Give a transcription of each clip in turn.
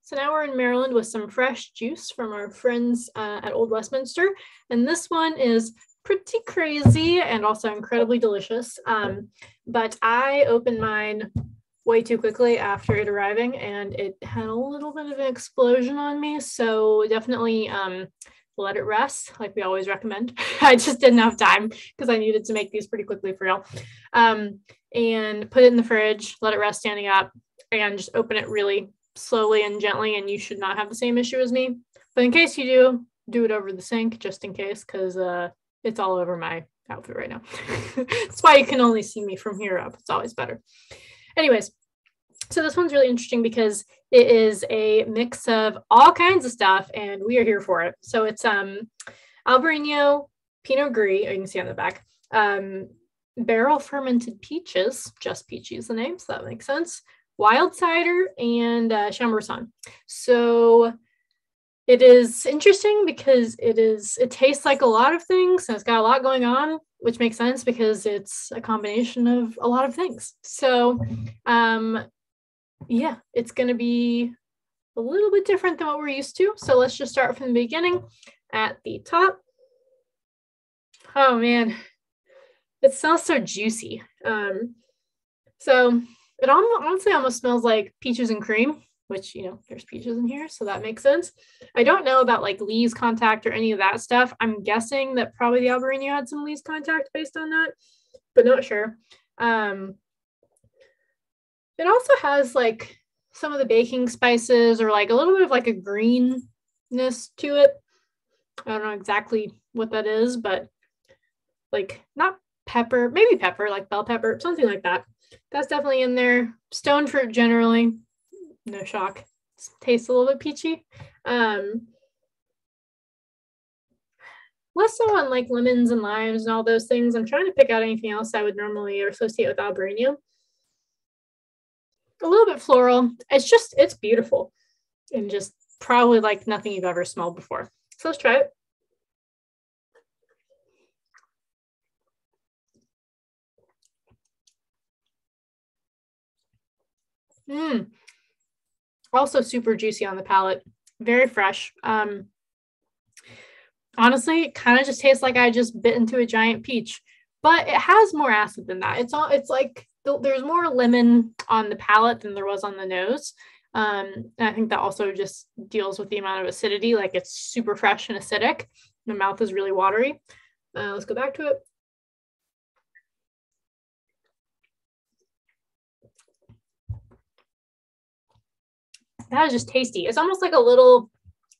So now we're in Maryland with some fresh juice from our friends at Old Westminster. And this one is pretty crazy and also incredibly delicious. But I opened mine way too quickly after it arriving, and it had a little bit of an explosion on me. So definitely let it rest, like we always recommend. I just didn't have time because I needed to make these pretty quickly for y'all. And put it in the fridge, let it rest standing up, and just open it really slowly and gently, and you should not have the same issue as me. But in case you do it over the sink, just in case, because it's all over my outfit right now. That's why you can only see me from here up. It's always better. Anyways, so this one's really interesting because it is a mix of all kinds of stuff, and we are here for it. So it's Albariño, Pinot Gris, you can see on the back, barrel fermented peaches, just Peachy is the name, so that makes sense, wild cider, and Chambourcin. So it is interesting because it tastes like a lot of things, and it's got a lot going on, which makes sense because it's a combination of a lot of things. So yeah, it's going to be a little bit different than what we're used to. So let's just start from the beginning at the top. Oh man, it smells so juicy. So it honestly almost smells like peaches and cream, which, you know, there's peaches in here, so that makes sense. I don't know about like lees contact or any of that stuff. I'm guessing that probably the Albariño had some lees contact based on that, but not sure. It also has like some of the baking spices or like a little bit of like a greenness to it. I don't know exactly what that is, but like not pepper, maybe pepper, like bell pepper, something like that. That's definitely in there. Stone fruit generally, no shock. Tastes a little bit peachy. Less so on like lemons and limes and all those things. I'm trying to pick out anything else I would normally associate with Albariño. A little bit floral. It's beautiful and just probably like nothing you've ever smelled before. So let's try it. Also super juicy on the palate, very fresh. Honestly, it kind of just tastes like I just bit into a giant peach, but it has more acid than that. It's like there's more lemon on the palate than there was on the nose. And I think that also just deals with the amount of acidity. Like it's super fresh and acidic. My mouth is really watery. Let's go back to it. That is just tasty. It's almost like a little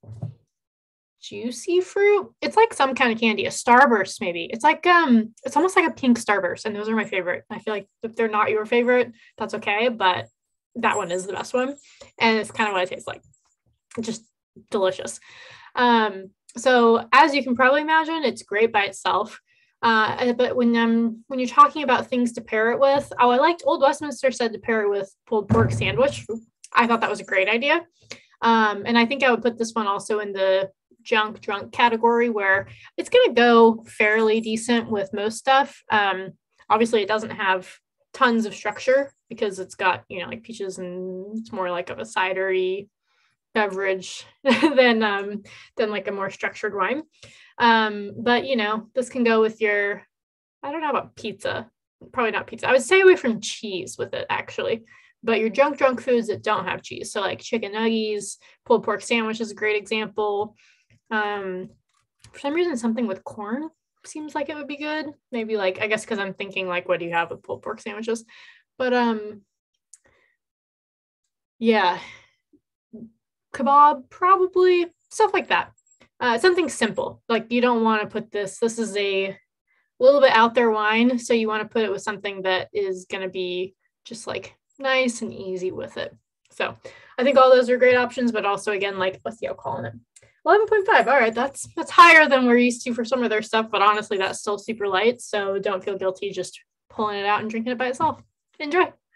juicy fruit. It's like some kind of candy, a Starburst maybe. It's like it's almost like a pink Starburst, and those are my favorite. I feel like if they're not your favorite, that's okay, but that one is the best one, and it's kind of what it tastes like. Just delicious. So as you can probably imagine, it's great by itself. But when you're talking about things to pair it with, I liked Old Westminster said to pair it with pulled pork sandwich. I thought that was a great idea. And I think I would put this one also in the drunk category where it's going to go fairly decent with most stuff. Obviously it doesn't have tons of structure because it's got, you know, like peaches, and it's more like of a cidery beverage than like a more structured wine. But you know, this can go with your, I don't know about pizza, probably not pizza. I would stay away from cheese with it actually. But your drunk foods that don't have cheese. So like chicken nuggets, pulled pork sandwich is a great example. For some reason, something with corn seems like it would be good. Maybe like, I guess because I'm thinking like, what do you have with pulled pork sandwiches? But yeah, kebab, probably, stuff like that. Something simple. Like you don't want to put this is a little bit out there wine. So you want to put it with something that is going to be just like nice and easy with it. So I think all those are great options, but also again, like what's the alcohol in it? 11.5. All right, that's higher than we're used to for some of their stuff, but honestly, that's still super light. So don't feel guilty just pulling it out and drinking it by itself. Enjoy.